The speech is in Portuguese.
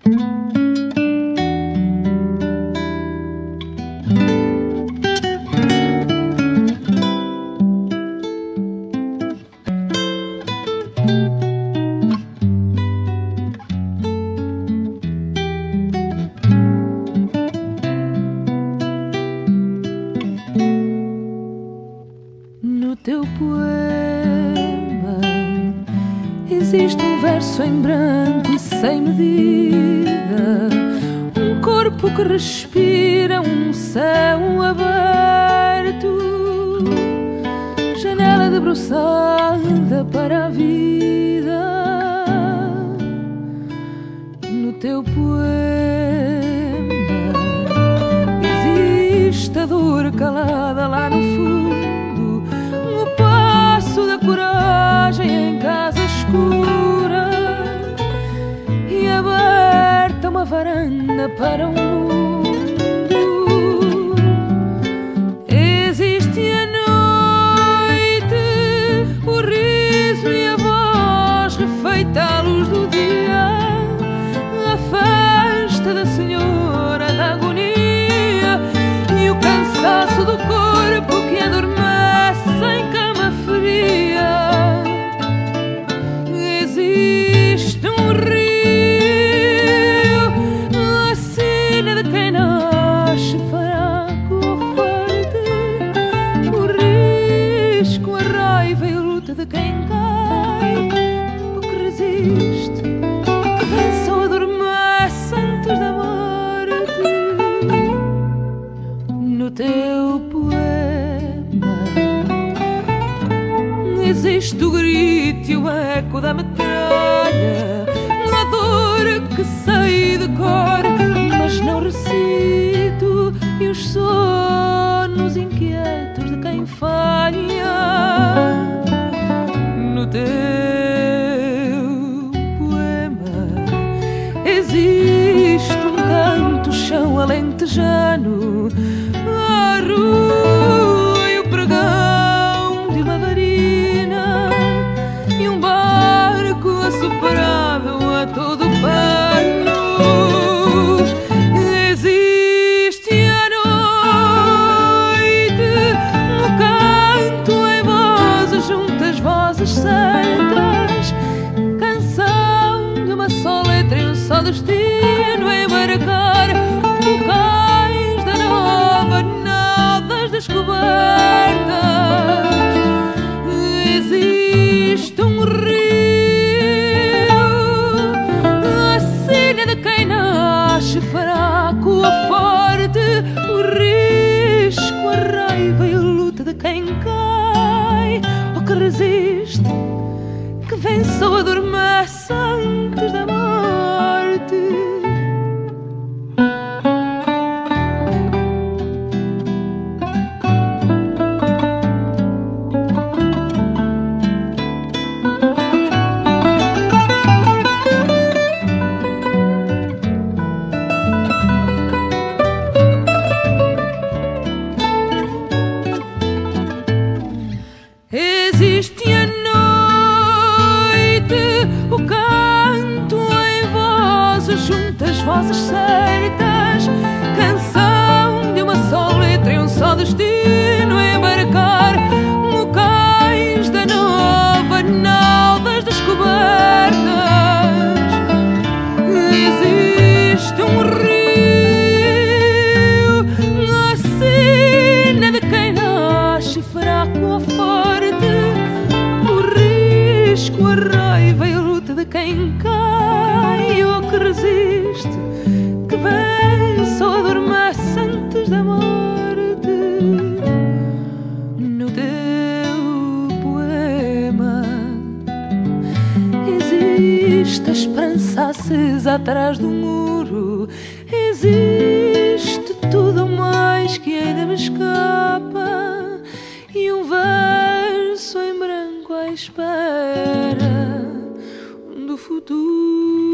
No teu poema existe um verso em branco e sem medida, um corpo que respira, um céu aberto, janela debruçada para a vida. No teu poema existe a dor calada lá no fundo, o passo da coragem em casa escura e aberta uma varanda para um mundo. Existe a noite, o riso e a voz refeita à luz do dia, a festa da senhora da agonia e o cansaço do corpo que adormece em cama fria. Existe um rio, a sina de quem nasce fraco ou forte, o risco, a raiva e a luta de quem cai, o que resiste, que vence ou adormece antes da morte. No teu poema existe o grito e o eco da metralha, a dor que sei de cor, mas não recito, e os sonos inquietos de quem falha. No teu poema existe um canto chão alentejano, a rua e o pregão de uma varina e um barco assoprado a todo pano. Existe a noite, no canto em vozes juntas, vozes certas, canção de uma só letra e um só destino, embarcar bocais da nova, nadas descobertas. Existe um rio, a sina de quem nasce fraco ou forte, o risco, a raiva e a luta de quem cai, ou que resiste, que vence ou adormece antes da morte. Existe a noite, o canto em vozes juntas, vozes certas, canção de uma só letra e um só destino, embarcar locais da nova, nadas descobertas. Existe um rio, a sina de quem nasce fraco ou forte, o risco, a raiva e a luta de quem cai, ou que resiste, que vence ou adormece antes da morte. No teu poema existe a esperança acesa atrás do muro, existe tudo mais que ainda me escapa e um verso em branco à espera do futuro.